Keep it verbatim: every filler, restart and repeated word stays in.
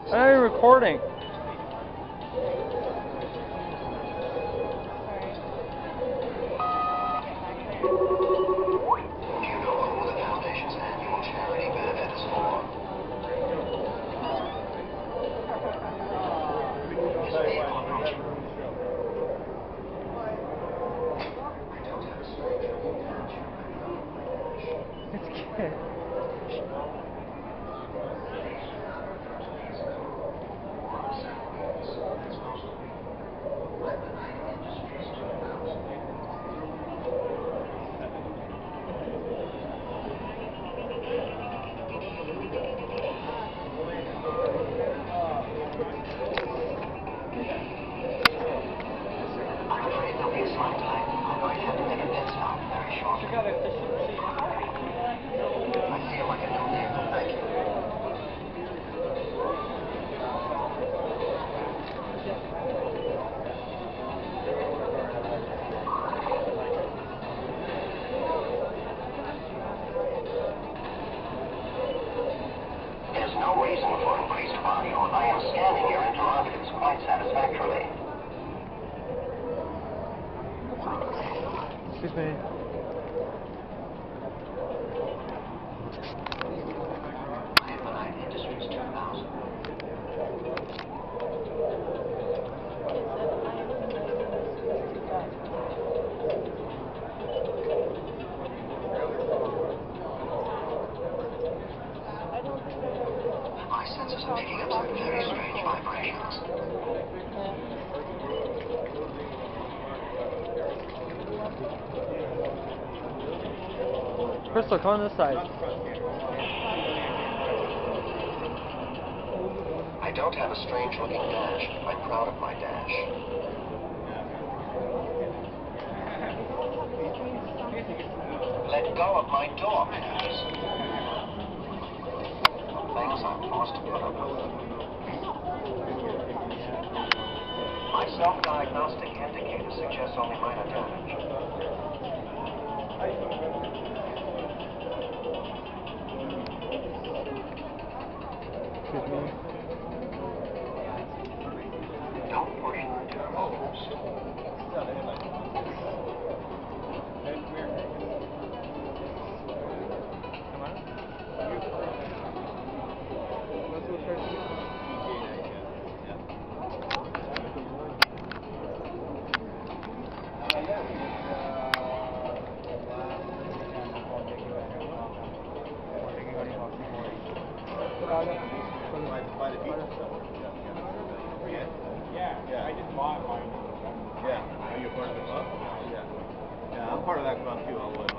I'm not even recording. There's no reason for increased volume. I am scanning your interrogatives quite satisfactorily. Excuse me. I am Knight Industries two thousand. My senses are picking up some very strange vibrations. Crystal, come on this side. I don't have a strange-looking dash. I'm proud of my dash. Let go of my door, please. Things I'm forced to put up with. My self-diagnostic indicator suggests only minor damage. Excuse me. Don't push the turbos. Come on. Yeah, yeah, I just bought mine in November. Yeah, are you part of the club? Yeah. Yeah, I'm part of that club too. I'll